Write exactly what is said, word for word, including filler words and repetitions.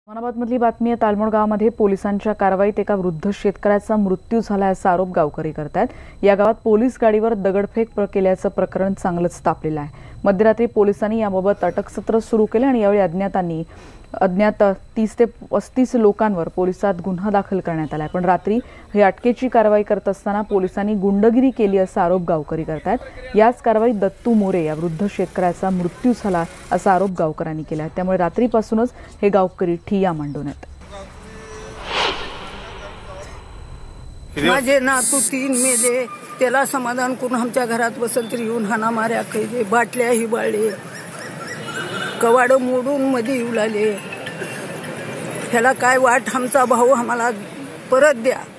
उस्मानाबादमधली बातमी आहे। तालमोड गावामध्ये पोलिसांच्या कारवाईत एका वृद्ध शेतकऱ्याचा मृत्यू झाला असा आरोप गावकरी करतात। या गावात पोलीस गाडीवर दगडफेक केल्याचं प्रकरण चांगलंच तापलेलं आहे। मध्यरात्री पोलिसांनी याबाबत अटकसत्र सुरू केले आणि यावेळी अज्ञातांनी अज्ञात तीस ते पस्तीस लोकांवर पोलिसात गुन्हा दाखल करण्यात आला। पण रात्री ही अटकेची कारवाई करत असताना पोलिसांनी गुंडगिरी केली असा आरोप गावकरी करतात। याच कारवाईत दत्तू मोरे या वृद्ध शेतकऱ्याचा मृत्यू झाला असा आरोप गावकऱ्यांनी केला। त्यामुळे रात्रीपासूनच हे गावकरी ठिय्या मांडून आहेत। माझे नातू तीन मेले, त्याला समाधान करून आमच्या घरात बसल तरी येऊन हाना मार्या केले, बाटल्या ही बाळले, कवाड मोडून मध्ये येऊ लागले। ह्याला काय वाट, आमचा भाऊ आम्हाला परत द्या।